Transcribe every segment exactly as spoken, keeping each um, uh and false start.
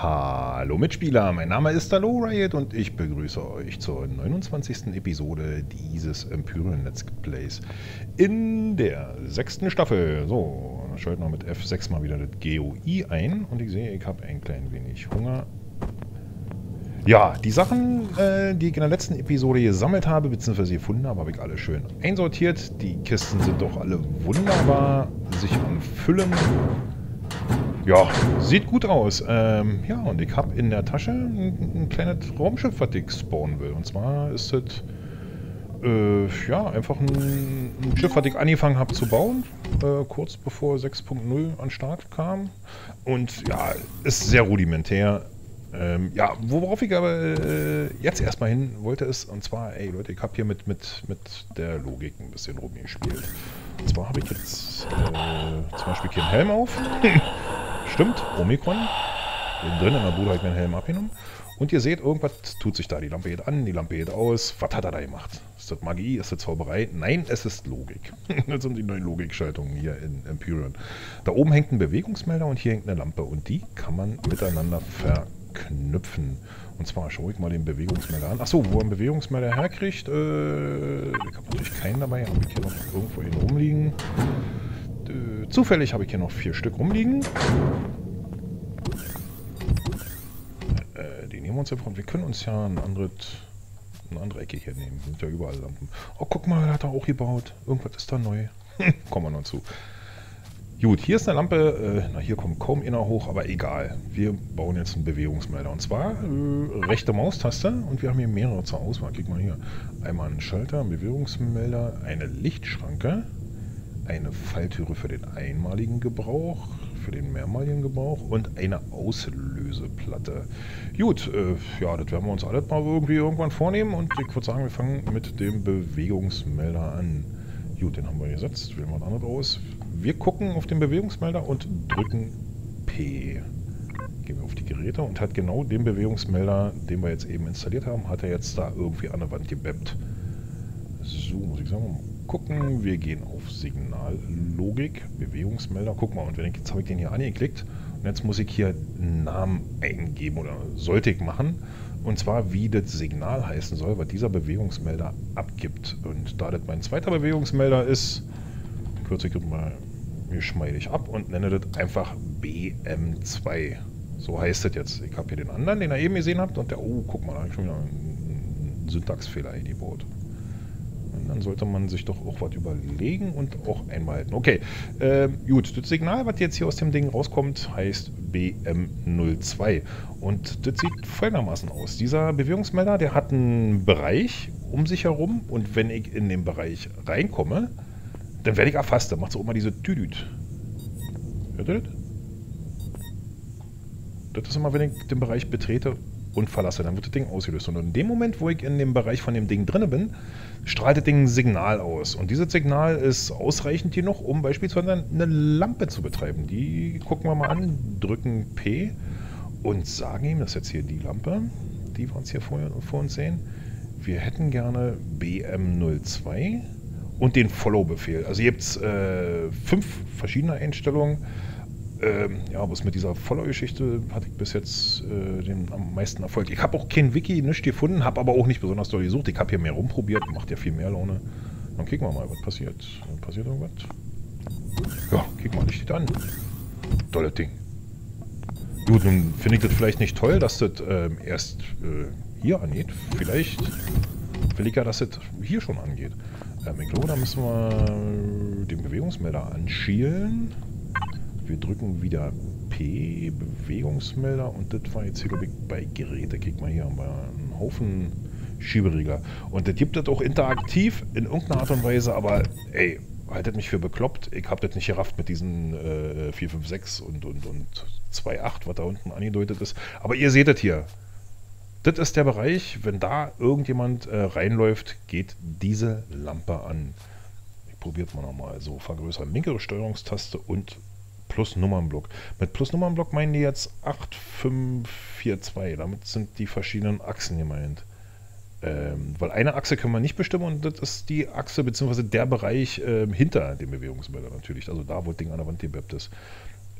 Hallo Mitspieler, mein Name ist Hallo Riot und ich begrüße euch zur neunundzwanzigsten Episode dieses Empyrean Let's Plays in der sechsten Staffel. So, dann schalten wir mit F sechs mal wieder das G U I ein und ich sehe, ich habe ein klein wenig Hunger. Ja, die Sachen, äh, die ich in der letzten Episode gesammelt habe, bzw. gefunden habe, habe ich alle schön einsortiert. Die Kisten sind doch alle wunderbar sich am Füllen. Ja, sieht gut aus. Ähm, ja, und ich habe in der Tasche ein, ein kleines Raumschiff, was ich spawnen will. Und zwar ist es äh, ja, einfach ein, ein Schiff, was ich angefangen habe zu bauen, äh, kurz bevor sechs Punkt null an den Start kam. Und ja, ist sehr rudimentär. Ähm, ja, worauf ich aber äh, jetzt erstmal hin wollte ist, und zwar, ey Leute, ich habe hier mit, mit, mit der Logik ein bisschen rumgespielt. Und zwar habe ich jetzt äh, zum Beispiel keinen Helm auf. Stimmt, Omikron. Innen drin in der Bude habe ich meinen Helm abgenommen. Und ihr seht, irgendwas tut sich da. Die Lampe geht an, die Lampe geht aus. Was hat er da gemacht? Ist das Magie? Ist das Zauberei? Nein, es ist Logik. Das sind die neuen Logikschaltungen hier in Empyrean. Da oben hängt ein Bewegungsmelder und hier hängt eine Lampe. Und die kann man miteinander verknüpfen. Und zwar schaue ich mal den Bewegungsmelder an. Achso, wo er einen Bewegungsmelder herkriegt, äh, ich habe natürlich keinen dabei. Habe ich hier noch irgendwo hin rumliegen. Äh, zufällig habe ich hier noch vier Stück rumliegen. Äh, die nehmen wir uns einfach und wir können uns ja ein anderes, eine andere Ecke hier nehmen. Sind ja überall Lampen. Oh, guck mal, hat er auch gebaut. Irgendwas ist da neu. Kommen wir noch zu. Gut, hier ist eine Lampe. Äh, na, hier kommt kaum einer hoch, aber egal. Wir bauen jetzt einen Bewegungsmelder. Und zwar äh, rechte Maustaste. Und wir haben hier mehrere zur Auswahl. Guck mal hier. Einmal einen Schalter, einen Bewegungsmelder, eine Lichtschranke, eine Falltüre für den einmaligen Gebrauch, für den mehrmaligen Gebrauch und eine Auslöseplatte. Gut, äh, ja, das werden wir uns alles mal irgendwie irgendwann vornehmen und ich würde sagen, wir fangen mit dem Bewegungsmelder an. Gut, den haben wir gesetzt, wählen wir was anderes aus. Wir gucken auf den Bewegungsmelder und drücken P. Gehen wir auf die Geräte und hat genau den Bewegungsmelder, den wir jetzt eben installiert haben, hat er jetzt da irgendwie an der Wand gebappt. So, muss ich sagen, gucken, wir gehen auf Signallogik, Bewegungsmelder, guck mal, und wenn ich, jetzt habe ich den hier angeklickt und jetzt muss ich hier einen Namen eingeben oder sollte ich machen, und zwar wie das Signal heißen soll, was dieser Bewegungsmelder abgibt. Und da das mein zweiter Bewegungsmelder ist, kürze ich das mal geschmeidig ab und nenne das einfach B M zwei. So heißt das jetzt. Ich habe hier den anderen, den ihr eben gesehen habt, und der, oh, guck mal, da habe ich schon wieder einen Syntaxfehler eingebaut. Dann sollte man sich doch auch was überlegen und auch einmalten. Okay, äh, gut, das Signal, was jetzt hier aus dem Ding rauskommt, heißt B M null zwei. Und das sieht folgendermaßen aus. Dieser Bewegungsmelder, der hat einen Bereich um sich herum und wenn ich in den Bereich reinkomme, dann werde ich erfasst. Dann macht es auch immer diese Tüdüt. Hört ihr das? Das ist immer, wenn ich den Bereich betrete und verlasse, dann wird das Ding ausgelöst. Und in dem Moment, wo ich in dem Bereich von dem Ding drin bin, strahlt das Ding ein Signal aus. Und dieses Signal ist ausreichend genug, um beispielsweise eine Lampe zu betreiben. Die gucken wir mal an, drücken P und sagen ihm, das ist jetzt hier die Lampe, die wir uns hier vor, vor uns sehen, wir hätten gerne B M null zwei und den Follow-Befehl. Also hier gibt es äh, fünf verschiedene Einstellungen. Ähm, ja, aber mit dieser Follow-Geschichte hatte ich bis jetzt äh, den am meisten Erfolg. Ich habe auch kein Wiki, nichts gefunden, habe aber auch nicht besonders doll gesucht. Ich habe hier mehr rumprobiert, macht ja viel mehr Laune. Dann kicken wir mal, was passiert. Passiert irgendwas? Ja, kick mal, Licht an. Tolles Ding. Gut, nun finde ich das vielleicht nicht toll, dass das äh, erst äh, hier angeht. Vielleicht will ich ja, dass das hier schon angeht. Ähm, ich glaube, da müssen wir den Bewegungsmelder anschielen. Wir drücken wieder P, Bewegungsmelder, und das war jetzt hier, glaube ich, bei Geräte. Guck mal, hier haben wir einen Haufen Schieberegler. Und das gibt das auch interaktiv in irgendeiner Art und Weise, aber ey, haltet mich für bekloppt. Ich habe das nicht gerafft mit diesen äh, vier fünf sechs und, und, und zwei acht, was da unten angedeutet ist. Aber ihr seht das hier. Das ist der Bereich, wenn da irgendjemand äh, reinläuft, geht diese Lampe an. Ich probiere es mal nochmal. So, vergrößern. Linke Steuerungstaste und Plus Nummernblock. Mit Plus Nummernblock meinen die jetzt acht fünf vier zwei. Damit sind die verschiedenen Achsen gemeint. Ähm, weil eine Achse können wir nicht bestimmen und das ist die Achse bzw. der Bereich ähm, hinter dem Bewegungsmelder natürlich. Also da, wo das Ding an der Wand gebappt ist.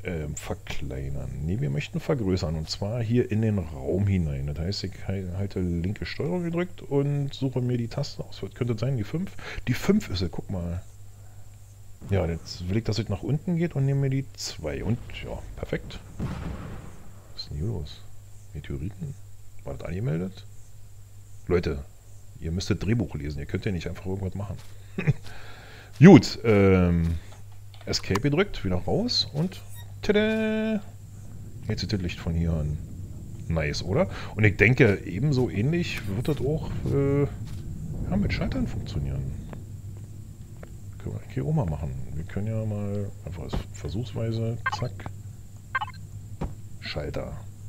Ähm, verkleinern. Ne, wir möchten vergrößern. Und zwar hier in den Raum hinein. Das heißt, ich halte linke Steuerung gedrückt und suche mir die Taste aus. Was könnte das sein? Die fünf? Die fünf ist es, guck mal. Ja, jetzt will ich, dass es nach unten geht und nehme mir die zwei. Und ja, perfekt. Was ist denn hier los? Meteoriten? War das angemeldet? Leute, ihr müsstet Drehbuch lesen. Ihr könnt ja nicht einfach irgendwas machen. Gut, ähm, Escape gedrückt, wieder raus und tada! Jetzt sieht das Licht von hier an. Nice, oder? Und ich denke, ebenso ähnlich wird das auch äh, ja, mit Schaltern funktionieren. Können wir hier auch mal machen. Wir können ja mal einfach versuchsweise, zack, Schalter.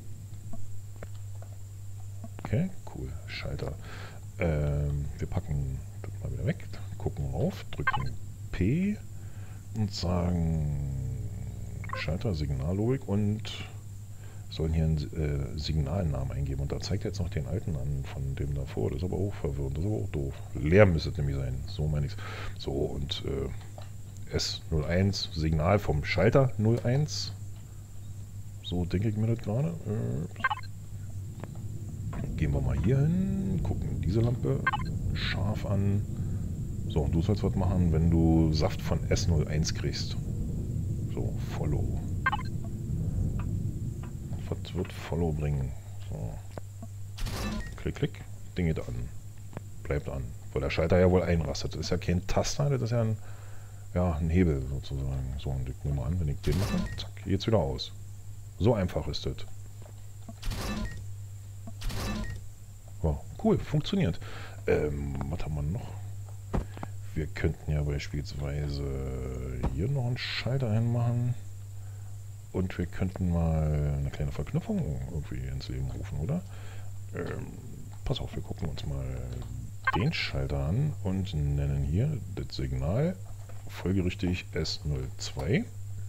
Okay, cool, Schalter. Ähm, wir packen das mal wieder weg, gucken rauf, drücken P und sagen Schalter, Signallogik und sollen hier einen äh, Signalnamen eingeben. Und da zeigt er jetzt noch den alten an von dem davor. Das ist aber auch verwirrend, das ist aber auch doof. Leer müsste es nämlich sein, so meine ich es. So, und äh, S null eins, Signal vom Schalter null eins. So denke ich mir das gerade. Äh, gehen wir mal hier hin, gucken diese Lampe scharf an. So, und du sollst was machen, wenn du Saft von S null eins kriegst. So, Follow. Was wird Follow bringen? So. Klick, klick. Ding geht an. Bleibt an. Weil der Schalter ja wohl einrastet. Das ist ja kein Taster, das ist ja ein, ja, ein Hebel sozusagen. So, und ich nehme mal an, wenn ich den mache, zack, geht's wieder aus. So einfach ist das. Wow, cool, funktioniert. Ähm, was haben wir noch? Wir könnten ja beispielsweise hier noch einen Schalter hinmachen. Und wir könnten mal eine kleine Verknüpfung irgendwie ins Leben rufen, oder? Ähm, pass auf, wir gucken uns mal den Schalter an und nennen hier das Signal folgerichtig S null zwei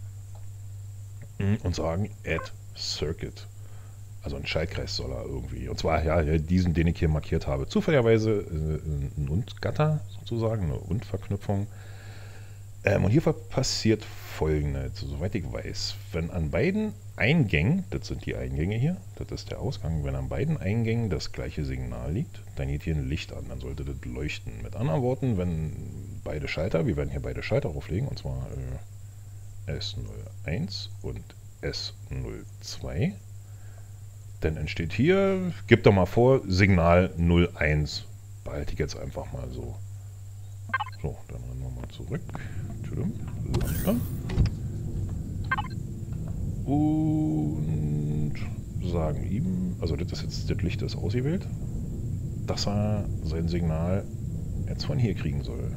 und sagen Add Circuit. Also ein Schaltkreis soll er irgendwie. Und zwar ja diesen, den ich hier markiert habe. Zufälligerweise äh, ein Und-Gatter sozusagen, eine Und-Verknüpfung. Ähm, und hier passiert Folgendes, soweit ich weiß. Wenn an beiden Eingängen, das sind die Eingänge hier, das ist der Ausgang, wenn an beiden Eingängen das gleiche Signal liegt, dann geht hier ein Licht an, dann sollte das leuchten. Mit anderen Worten, wenn beide Schalter, wir werden hier beide Schalter auflegen, und zwar äh, S null eins und S null zwei, dann entsteht hier, gib doch mal vor, Signal null eins. Behalte ich jetzt einfach mal so. So, dann rennen wir mal zurück. Lampe. Und sagen ihm, also das ist jetzt, das Licht ist ausgewählt, dass er sein Signal jetzt von hier kriegen soll.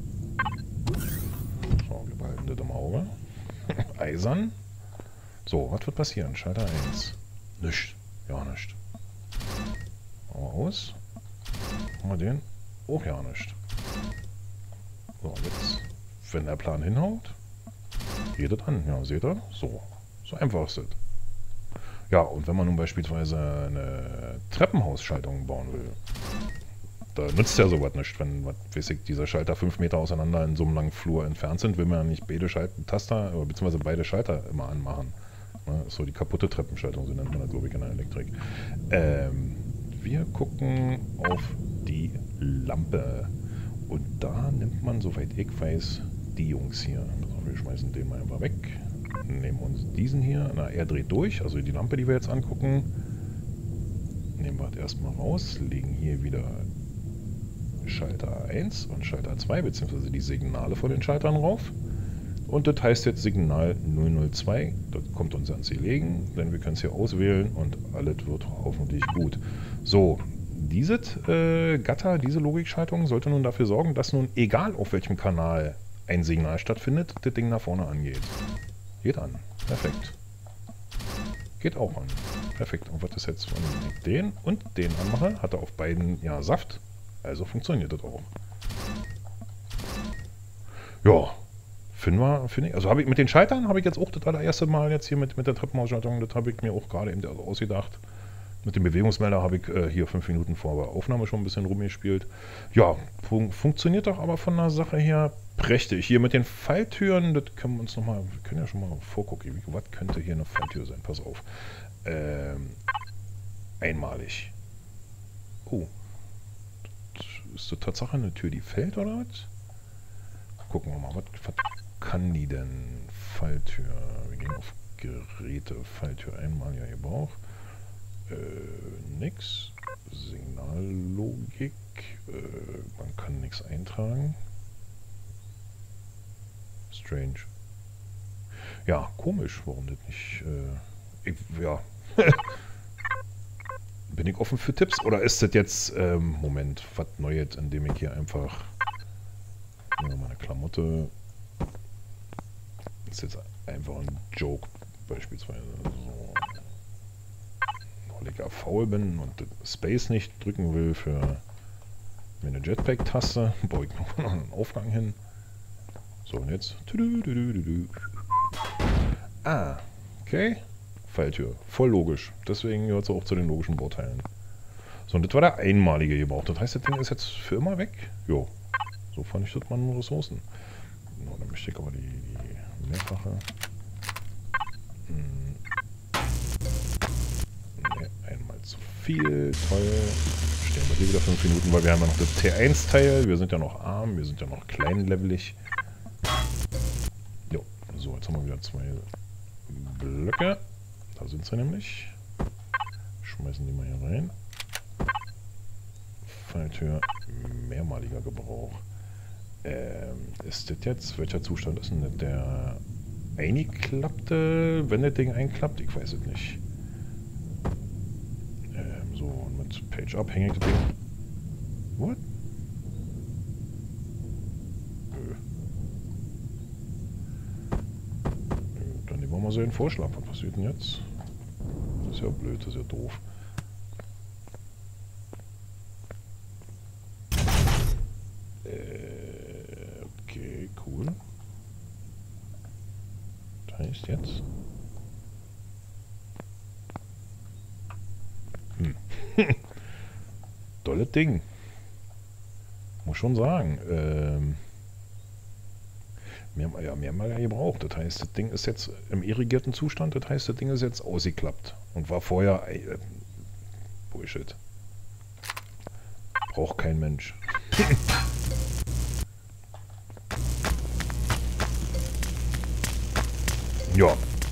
So, wir behalten das im Auge. Eisern. So, was wird passieren? Schalter eins. Nichts. Ja, nichts. Machen wir aus. Machen wir den. Auch ja nichts. So, jetzt, wenn der Plan hinhaut, geht das an. Ja, seht ihr? So. So einfach ist das. Ja, und wenn man nun beispielsweise eine Treppenhausschaltung bauen will, da nützt ja sowas nicht, wenn, was weiß ich, diese Schalter fünf Meter auseinander in so einem langen Flur entfernt sind, will man ja nicht beide Taster, beziehungsweise beide Schalter immer anmachen. Ne, so die kaputte Treppenschaltung, so nennt man das, glaube ich, in der Elektrik. Ähm, wir gucken auf die Lampe. Und da nimmt man, soweit ich weiß, die Jungs hier. Also wir schmeißen den mal einfach weg. Nehmen uns diesen hier. Na, er dreht durch. Also die Lampe, die wir jetzt angucken. Nehmen wir das erstmal raus. Legen hier wieder Schalter eins und Schalter zwei, beziehungsweise die Signale von den Schaltern rauf. Und das heißt jetzt Signal null null zwei. Das kommt uns ans Legen, denn wir können es hier auswählen und alles wird hoffentlich gut. So. Dieses äh, Gatter, diese Logikschaltung sollte nun dafür sorgen, dass nun, egal auf welchem Kanal ein Signal stattfindet, das Ding nach vorne angeht. Geht an. Perfekt. Geht auch an. Perfekt. Und was ist jetzt, wenn ich den und den anmache, hat er auf beiden ja Saft. Also funktioniert das auch. Ja. Finden wir, finde ich. Also habe ich mit den Schaltern habe ich jetzt auch das allererste Mal jetzt hier mit, mit der Treppenhausschaltung, das habe ich mir auch gerade eben ausgedacht. Mit dem Bewegungsmelder habe ich äh, hier fünf Minuten vor der Aufnahme schon ein bisschen rumgespielt. Ja, fun funktioniert doch aber von der Sache her Prächtig. Hier mit den Falltüren, das können wir uns nochmal, wir können ja schon mal vorgucken. Was könnte hier eine Falltür sein? Pass auf. Ähm, einmalig. Oh. Ist das Tatsache eine Tür, die fällt, oder was? Gucken wir mal, was, was kann die denn? Falltür. Wir gehen auf Geräte. Falltür einmaliger Gebrauch. Äh, nix. Signallogik. Äh, man kann nichts eintragen. Strange. Ja, komisch, warum das nicht... Äh, ich, ja. Bin ich offen für Tipps? Oder ist das jetzt... Ähm, Moment, was Neues, indem ich hier einfach... Nehmen wir mal eine Klamotte... Das ist jetzt einfach ein Joke, beispielsweise. So. Weil ich ja faul bin und Space nicht drücken will für meine Jetpack-Taste, baue ich noch einen Aufgang hin. So, und jetzt. Ah, okay. Falltür. Voll logisch. Deswegen gehört es auch zu den logischen Bauteilen. So, und das war der einmalige Gebrauch. Das heißt, das Ding ist jetzt für immer weg? Jo. So vernichtet man Ressourcen. No, dann möchte ich aber die, die mehrfache. Hm. Ne, einmal zu viel. Toll. Stehen wir hier wieder fünf Minuten, weil wir haben ja noch das T eins Teil. Wir sind ja noch arm, wir sind ja noch kleinlevelig. Jo, so, jetzt haben wir wieder zwei Blöcke. Da sind sie nämlich. Schmeißen die mal hier rein. Falltür, mehrmaliger Gebrauch. Ähm, ist das jetzt? Welcher Zustand ist denn das? Der eingeklappte, wenn das Ding einklappt? Ich weiß es nicht. Ähm, so, mit Page Up hänge ich das Ding. What? Nö. Dann nehmen wir mal so den Vorschlag. Was passiert denn jetzt? Das ist ja blöd, das ist ja doof. Okay, cool. Das heißt jetzt... Hm. Dolles Ding. Muss schon sagen. Ähm, mehr, ja, mehrmal gebraucht. Das heißt, das Ding ist jetzt im irrigierten Zustand. Das heißt, das Ding ist jetzt ausgeklappt. Und war vorher... Äh, Bullshit. Braucht kein Mensch. Ja.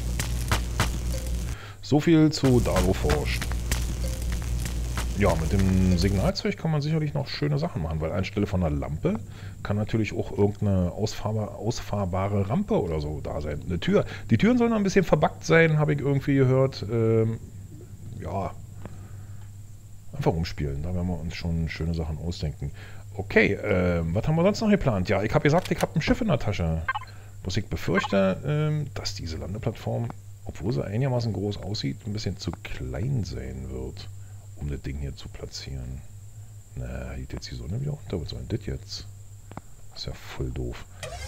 So viel zu Davo forscht. Ja, mit dem Signalzeug kann man sicherlich noch schöne Sachen machen, weil anstelle von einer Lampe kann natürlich auch irgendeine ausfahrbar, ausfahrbare Rampe oder so da sein. Eine Tür. Die Türen sollen noch ein bisschen verbuggt sein, habe ich irgendwie gehört. Ähm, ja. Einfach rumspielen, da werden wir uns schon schöne Sachen ausdenken. Okay, ähm, was haben wir sonst noch geplant? Ja, ich habe gesagt, ich habe ein Schiff in der Tasche. Was ich befürchte, ähm, dass diese Landeplattform, obwohl sie einigermaßen groß aussieht, ein bisschen zu klein sein wird, um das Ding hier zu platzieren. Na, geht jetzt die Sonne wieder unter? Was soll denn das jetzt? Das ist ja voll doof.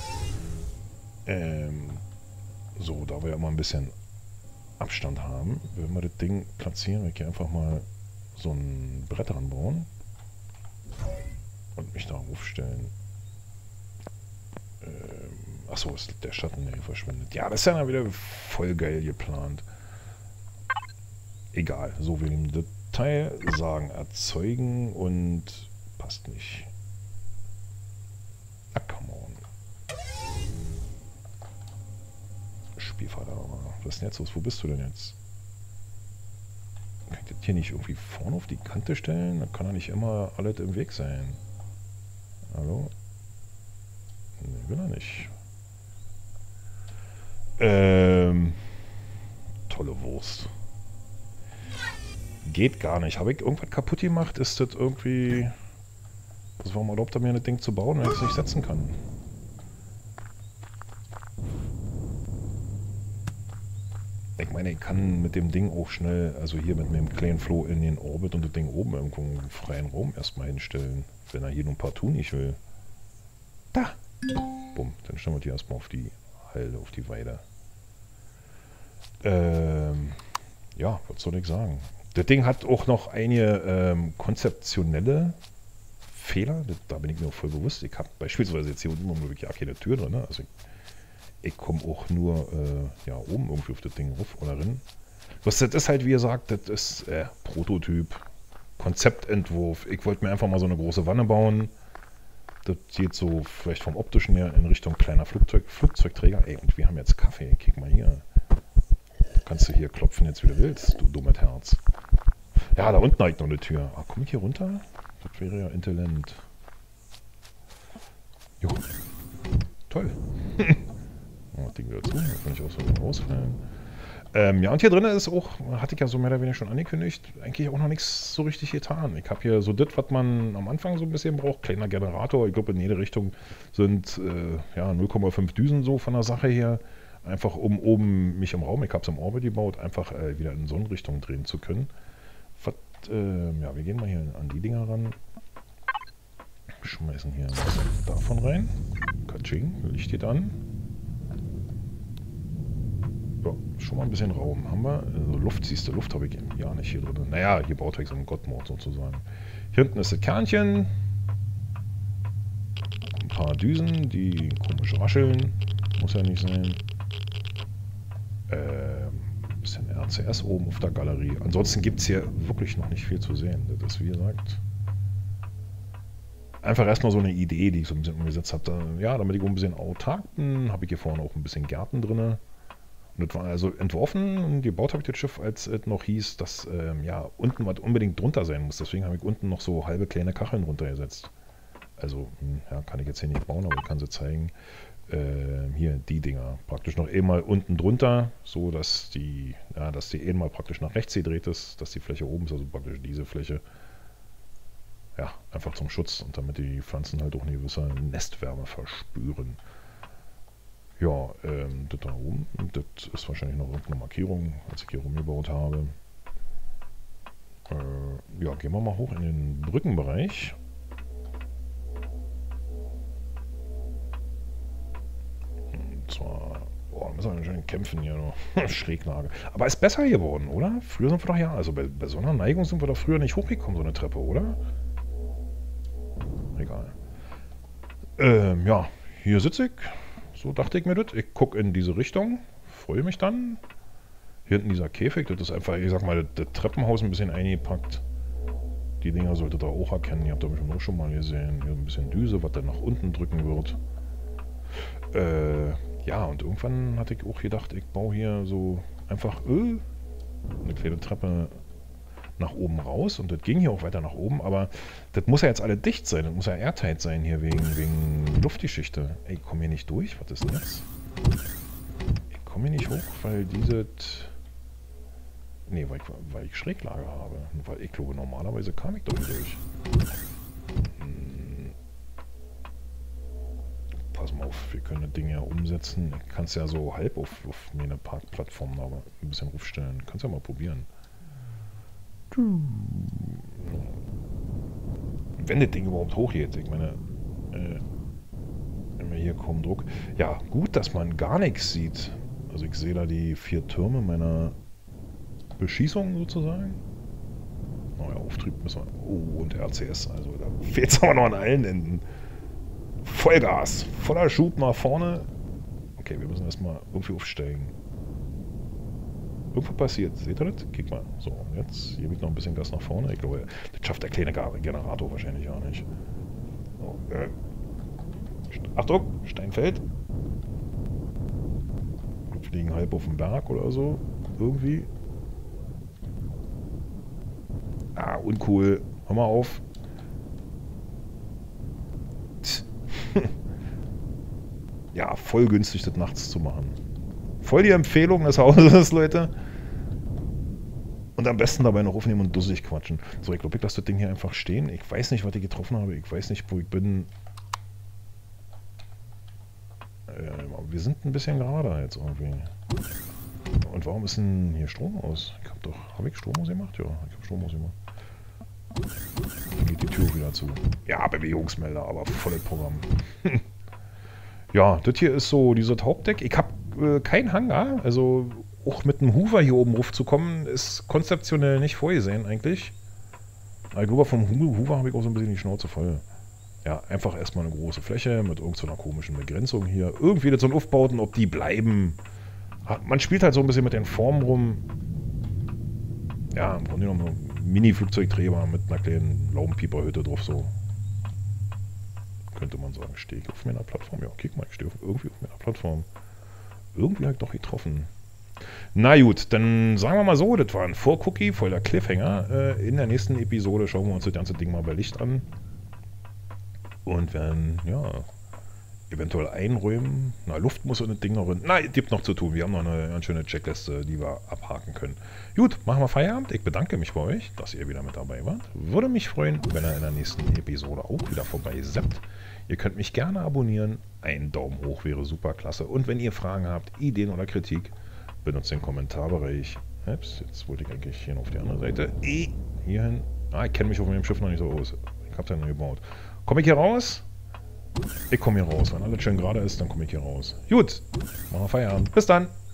Ähm, so, da wir ja mal ein bisschen Abstand haben, wenn wir das Ding platzieren, wir hier einfach mal so ein Brett ranbauen und mich da aufstellen. Ähm, Achso, ist der Schatten, der hier verschwindet. Ja, das ist ja dann wieder voll geil geplant. Egal, so wir nehmen das Teil, sagen erzeugen und passt nicht. Ah, come on. Spielvater, was ist denn jetzt los? Wo bist du denn jetzt? Kann ich das hier nicht irgendwie vorne auf die Kante stellen? Dann kann ja nicht immer alles im Weg sein. Hallo? Nee, will er nicht. Ähm, tolle Wurst. Geht gar nicht. Habe ich irgendwas kaputt gemacht? Ist das irgendwie... Was warum erlaubt er mir das Ding zu bauen, wenn ich es nicht setzen kann? Ich meine, ich kann mit dem Ding auch schnell, also hier mit meinem kleinen Floh in den Orbit und das Ding oben irgendwo im freien Raum erstmal hinstellen, wenn er hier nur partout nicht will. Da! Bumm, dann stellen wir die erstmal auf die Halde, auf die Weide. Ähm, ja, was soll ich sagen? Das Ding hat auch noch einige ähm, konzeptionelle Fehler, das, da bin ich mir auch voll bewusst. Ich habe beispielsweise jetzt hier unten wirklich ja keine Tür drin. Ne? Also ich, ich komme auch nur äh, ja, oben irgendwie auf das Ding ruf oder rein. Was das ist halt, wie ihr sagt, das ist äh, Prototyp, Konzeptentwurf. Ich wollte mir einfach mal so eine große Wanne bauen. Das geht so vielleicht vom optischen her in Richtung kleiner Flugzeug, Flugzeugträger. Ey, und wir haben jetzt Kaffee. Kick mal hier. Kannst du hier klopfen jetzt, wie du willst, du dummes Herz. Ja, da unten habe ich noch eine Tür. Ah, komme ich hier runter? Das wäre ja intelligent. Jo. Toll. Oh, das Ding wieder zu. Da kann ich auch so rausfallen. Ähm, ja, und hier drin ist auch, hatte ich ja so mehr oder weniger schon angekündigt, eigentlich auch noch nichts so richtig getan. Ich habe hier so das, was man am Anfang so ein bisschen braucht. Kleiner Generator. Ich glaube, in jede Richtung sind äh, ja, null Komma fünf Düsen so von der Sache her. Einfach um oben mich im Raum, ich habe es im Orbit gebaut, einfach äh, wieder in Sonnenrichtung drehen zu können. Was, äh, ja, wir gehen mal hier an die Dinger ran. Schmeißen hier was davon rein. Katsching, Licht geht an. Ja, schon mal ein bisschen Raum haben wir. Also Luft, siehst du, Luft habe ich ja nicht hier drin. Naja, hier baut ich so einen Gottmord sozusagen. Hier hinten ist das Kernchen. Ein paar Düsen, die komisch rascheln. Muss ja nicht sein. Äh, ein bisschen R C S oben auf der Galerie. Ansonsten gibt es hier wirklich noch nicht viel zu sehen. Das ist, wie gesagt, einfach erstmal so eine Idee, die ich so ein bisschen umgesetzt habe. Da, ja, damit ich ein bisschen autark bin, habe ich hier vorne auch ein bisschen Gärten drin. Und das war also entworfen und gebaut habe ich das Schiff, als es noch hieß, dass ähm, ja, unten was unbedingt drunter sein muss. Deswegen habe ich unten noch so halbe kleine Kacheln runtergesetzt. Also, hm, ja, kann ich jetzt hier nicht bauen, aber ich kann sie zeigen. Äh, hier, die Dinger. Praktisch noch einmal unten drunter, so dass die, ja, dass die einmal praktisch nach rechts gedreht ist, dass die Fläche oben ist, also praktisch diese Fläche. Ja, einfach zum Schutz und damit die Pflanzen halt auch eine gewisse Nestwärme verspüren. Ja, ähm, das da oben, das ist wahrscheinlich noch irgendeine Markierung, als ich hier rumgebaut habe. Äh, ja, gehen wir mal hoch in den Brückenbereich. Und zwar, boah, müssen wir anscheinend kämpfen hier noch. Schräglage. Aber ist besser geworden, oder? Früher sind wir doch ja, also bei, bei so einer Neigung sind wir doch früher nicht hochgekommen, so eine Treppe, oder? Egal. Ähm, ja, hier sitze ich. So dachte ich mir das. Ich gucke in diese Richtung, freue mich dann. Hier hinten dieser Käfig, das ist einfach, ich sag mal, das, das Treppenhaus ein bisschen eingepackt. Die Dinger solltet ihr auch erkennen, ihr habt das bestimmt auch schon mal gesehen. Hier ein bisschen Düse, was dann nach unten drücken wird. Äh, ja, und irgendwann hatte ich auch gedacht, ich baue hier so einfach äh, eine kleine Treppe nach oben raus und das ging hier auch weiter nach oben, aber das muss ja jetzt alle dicht sein, das muss ja airtight sein hier wegen, wegen Luftgeschichte. Ey, ich komme hier nicht durch, was ist denn jetzt? Ich komme hier nicht hoch, weil diese... Nee, weil ich, weil ich Schräglage habe. Weil ich glaube, normalerweise kam ich doch nicht durch. Hm. Pass mal auf, wir können das Ding ja umsetzen. Ich kann es ja so halb auf, auf mir eine Parkplattform aber ein bisschen aufstellen. Kannst ja mal probieren. Wenn das Ding überhaupt hochgeht, ich meine, äh, wenn wir hier kaum Druck. Ja, gut, dass man gar nichts sieht. Also ich sehe da die vier Türme meiner Beschießung sozusagen. Neuer Auftrieb müssen wir. Oh, und R C S, also da fehlt es aber noch an allen Enden. Vollgas, voller Schub nach vorne. Okay, wir müssen erstmal irgendwie aufsteigen. Irgendwas passiert. Seht ihr das? Guck mal. So, und jetzt gebe ich noch ein bisschen Gas nach vorne. Ich glaube, das schafft der kleine Generator wahrscheinlich auch nicht. So, äh. Achtung, Stein fällt. Wir fliegen halb auf den Berg oder so. Irgendwie. Ah, uncool. Hör mal auf. Ja, voll günstig, das nachts zu machen. Voll die Empfehlung des Hauses, Leute. Und am besten dabei noch aufnehmen und dusselig quatschen. So, ich glaube, ich lasse das Ding hier einfach stehen. Ich weiß nicht, was ich getroffen habe. Ich weiß nicht, wo ich bin. Äh, wir sind ein bisschen gerader jetzt irgendwie. Und warum ist denn hier Strom aus? Ich habe doch... Habe ich Strom ausgemacht? Ja, ich habe Strom ausgemacht. Dann geht die Tür wieder zu. Ja, Bewegungsmelder, aber volles Programm. Ja, das hier ist so dieses Hauptdeck. Ich habe äh, keinen Hangar, also auch mit einem Hoover hier oben raufzukommen, ist konzeptionell nicht vorgesehen eigentlich. Aber ich glaube, vom Hoover habe ich auch so ein bisschen die Schnauze voll. Ja, einfach erstmal eine große Fläche mit irgendeiner komischen Begrenzung hier. Irgendwie das so ein Aufbauten, ob die bleiben. Man spielt halt so ein bisschen mit den Formen rum. Ja, im Grunde genommen ein Mini-Flugzeugträger mit einer kleinen Laubenpieperhütte drauf, so. Könnte man sagen, stehe ich auf meiner Plattform? Ja, guck mal, ich stehe auf, irgendwie auf meiner Plattform. Irgendwie habe ich doch getroffen. Na gut, dann sagen wir mal so, das war ein Vor-Cookie, voll der Cliffhanger. Äh, in der nächsten Episode schauen wir uns das ganze Ding mal bei Licht an. Und werden, ja, eventuell einräumen. Na, Luft muss in das Ding noch rein. Na, es gibt noch zu tun. Wir haben noch eine ganz schöne Checkliste, die wir abhaken können. Gut, machen wir Feierabend. Ich bedanke mich bei euch, dass ihr wieder mit dabei wart. Würde mich freuen, wenn ihr in der nächsten Episode auch wieder vorbei seid. Ihr könnt mich gerne abonnieren. Ein Daumen hoch wäre super klasse. Und wenn ihr Fragen habt, Ideen oder Kritik, benutzt den Kommentarbereich. Ups, jetzt wollte ich eigentlich hier auf die andere Seite. E, hierhin. Ah, ich kenne mich auf meinem Schiff noch nicht so aus. Ich habe es ja noch gebaut. Komme ich hier raus? Ich komme hier raus. Wenn alles schön gerade ist, dann komme ich hier raus. Gut, machen wir Feierabend. Bis dann.